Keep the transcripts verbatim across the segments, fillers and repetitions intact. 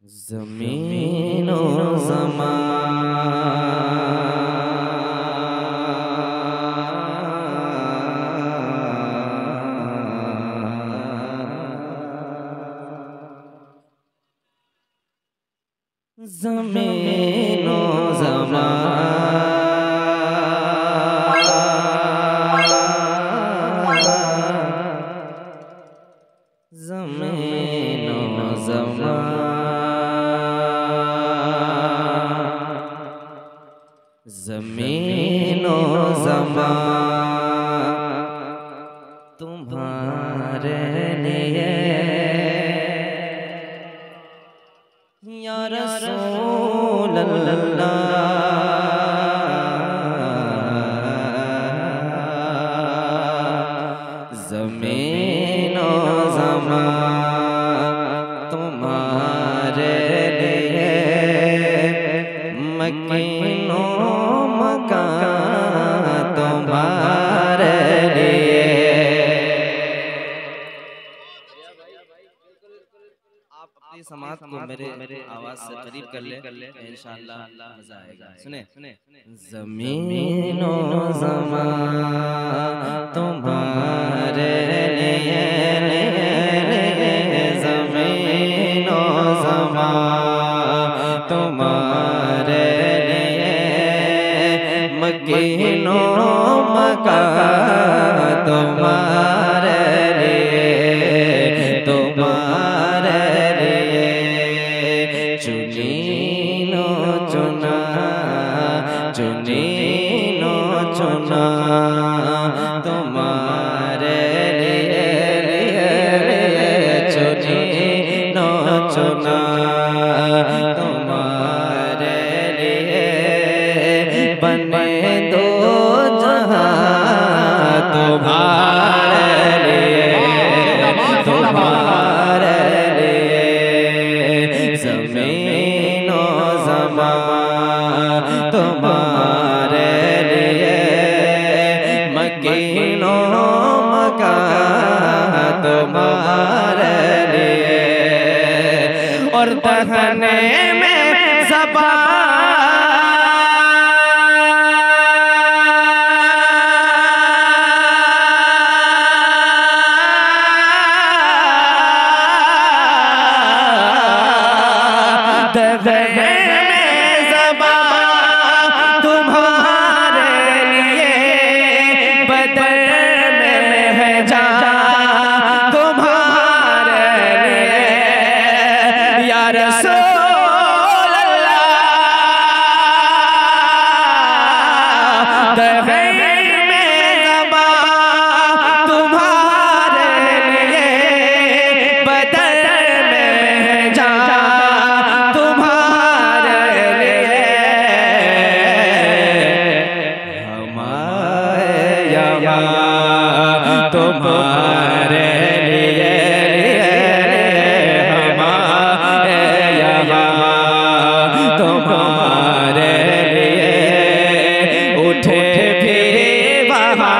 ज़मीनो ज़मान ज़मीनो ज़मीनो ज़मान तुम्हारे लिए या रसूल अल्लाह ज़मीनो ज़मान तुम्हारे लिए मकीनो तुम्हारे लिए। आप अपनी समात को मेरे मेरे आवाज से करीब कर ले इंशाअल्लाह मजा आएगा। सुने ज़मीनो ज़मान तुम्हारे लिए ज़मीनो ज़मान तुम्हारे मकीनो मका तुम्हारे लिए तुम्हारे लिए चुनीनो चुना चुनीनो चुना तुम्हारे लिए चुनीनो चुना तुम्हारे लिए बने दो तुम्हारे लिए तुम्हारे लिए ज़मीनो ज़मान तुम्हारे लिए मकीनो मकान तुम्हारे लिए और दहने में ज़बान तुम्हारे लिए बदर में है जान तुम्हारे लिए या रसूल अल्लाह दहर में ज़बान तुम्हारे लिए बदर में है जान तुम्हारे लिए तुम्हारे लिए हमारे यहाँ तुम्हारे लिए उठे भी वहाँ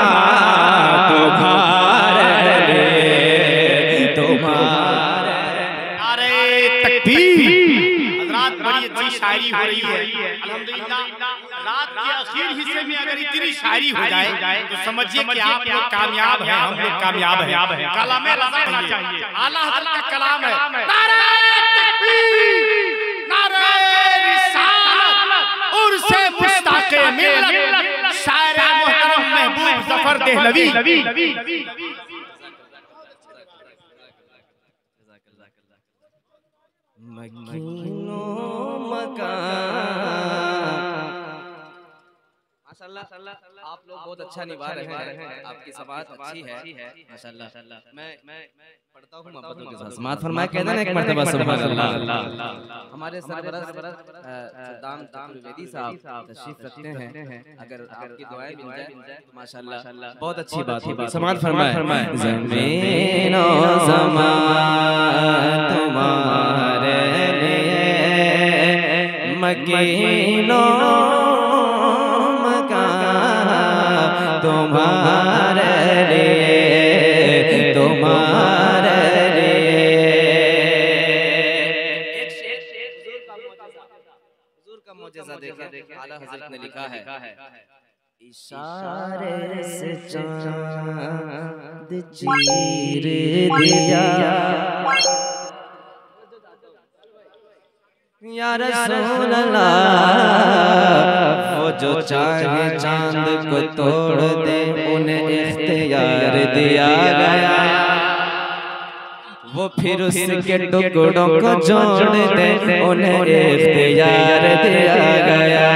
तुम्हारे लिए तुम्हारे नारे तकबीर। हज़रात बड़ी अच्छी शायरी हो रही है अल्हम्दुलिल्लाह। रात के आखिर हिस्से में अगर इतनी शायरी हो जाए तो समझिए कि आप लोग कामयाब हैं, हम लोग कामयाब हैं। कलाम रज़ा चाहिए, आला हज़रत का कलाम है। नारे तकबीर, नारे रिसालत, उर्से मुश्ताक़े मिल्लत, शायर मोहतरम महबूब ज़फ़र देहलवी। मकीनो मकान माशाअल्लाह आप लोग बहुत अच्छा निभा रहे हैं, आपकी समात अच्छी है माशाअल्लाह। मैं मैं पढ़ता हूँ मोहब्बतों के साथ समात फरमाया कहते हैं एक मर्तबा सुभान अल्लाह। हमारे सरबराह सद्दाम त्रिवेदी साहब तशरीफ रखते हैं, अगर आपकी दुआएं मिल जाए तो माशाअल्लाह बहुत अच्छी बात होगी। समात फरमाए ज़मीनो ज़मान तुम्हारे लिए मकीनो तुम्हारे लिए तुम्हारे लिए आला हज़रत ने लिखा है, इशारे से चांद चीर दिया या रसूल अल्लाह, वो जो चाहे चांद को तोड़ दे उन्हें इख्तियार दिया गया, वो फिर उसके टुकड़ों को जोड़ दे उन्हें इख्तियार दिया गया।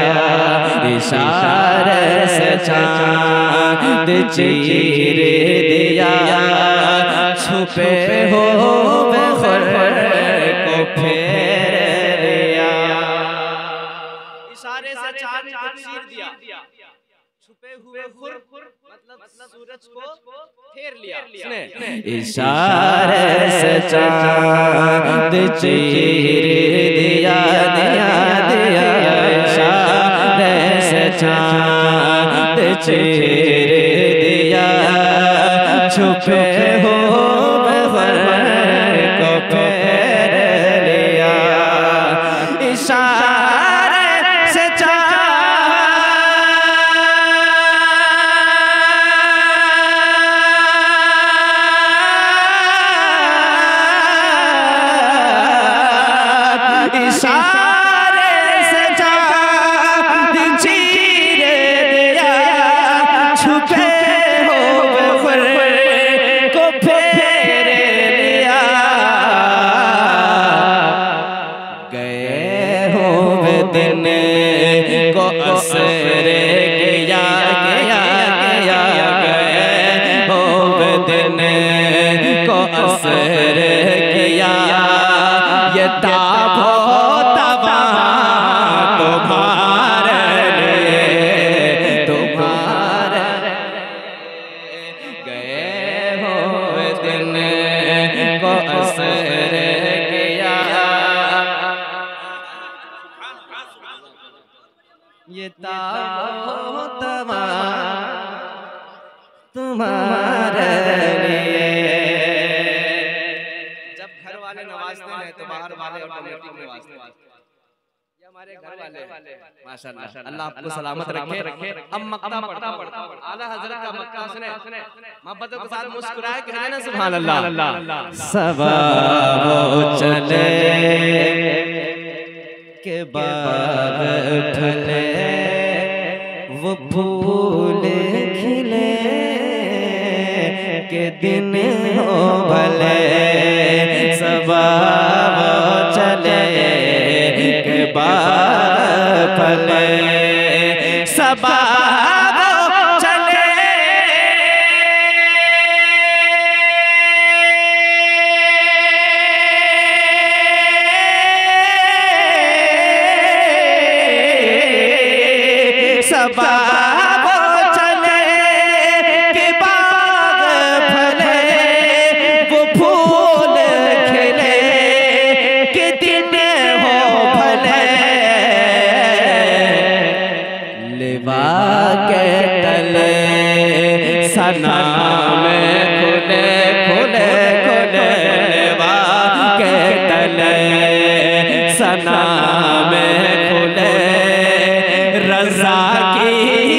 इशारे से चांद चीर दिया, छुपे हो खुर को फेर लिया। इशारे से चांद को चीर दिया, छुपे हुए खुर मतलब सूरज को फेर लिया। इशारे से चांद चीर दिया दिया दिया, इशारे से चांद चीर दिया, छुपे हो खुर को फेर लिया। इशारे से इशारे से चांद चीर दिया, छुपे हो खुर को फेर लिया। गए हो दिन को असरे गया गया गया, गए हो दिन को असरे गया, ये ताबो तबा तुम्हारे लिए तुम्हारे गए हो दिन को असर गया, ये ताबो तबा तुम्हारे लिए। जब घर वाले नवाजते हैं तो बाहर वाले ऑटोमेटिक नवाजते हैं। ये हमारे घर वाले माशाअल्लाह, अल्लाह आपको सलामत रखे। अब मक्ता पढ़ता हूं, आला हज़रत का मक्ता सुने, मोहब्बतों के साथ मुस्कुराए, कहना ना सुभान अल्लाह। सबा वो चले के बाग फले, वो फूल खिले के दिन हो भले, सबा वो चले के बाग फले, सबा वो चले सबा वो चले के बाग फले, वो फूल खिले के दिन हो भले, लिवा के तले सना में खुले खुले खुले, लिवा के तले सना में खुले, रज़ा की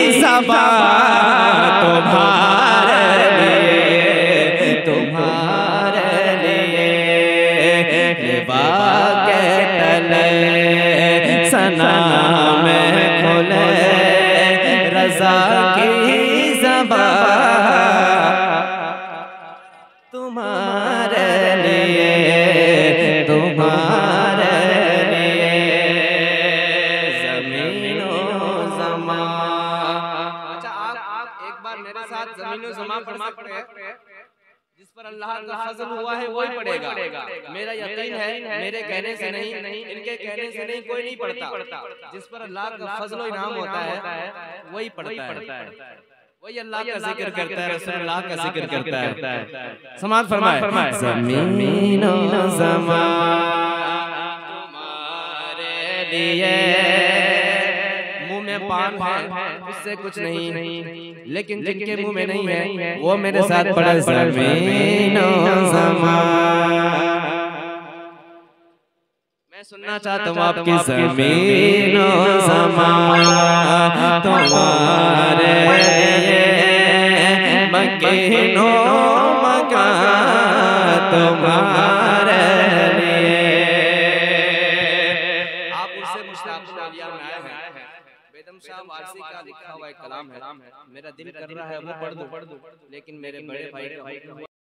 ज़बान तुम्हारे लिए तुम्हारे लिए, लिवा के तले सना में खुले, रज़ा की ज़बान तुम्हारे लिए तुम्हारे लिए। ज़मीनो ज़मा, अच्छा आप एक बार मेरे साथ ज़मीनो ज़मा पढ़ सकते हैं। जिस पर अल्लाह का फज़ल हुआ है वही पढ़ेगा। मेरा यकीन है मेरे कहने से नहीं, इनके कहने से नहीं, कोई नहीं पढ़ता। जिस पर अल्लाह का फज़ल इनाम होता है वही पढ़ता है, वही अल्लाह का जिक्र करता है, रसूलुल्लाह का जिक्र करता है। समाअत फरमाए, ज़मीनो ज़मा तुम्हारे लिए, मुंह में पान है उससे कुछ नहीं, लेकिन जिनके मुंह में नहीं है वो मेरे साथ पढ़े, ज़मीनो ज़मा। मैं सुनना चाहता हूँ आपकी ज़मीनो ज़मान तुम्हारे लिए, मकीनो मकान तुम्हारे लिए। आप उससे मुश्ताक़ुल औलिया में आए हैं। बेदम शाह वारसी का लिखा हुआ एक कलाम है, मेरा दिल कर रहा है वो पढ़ दूं, लेकिन मेरे बड़े भाई का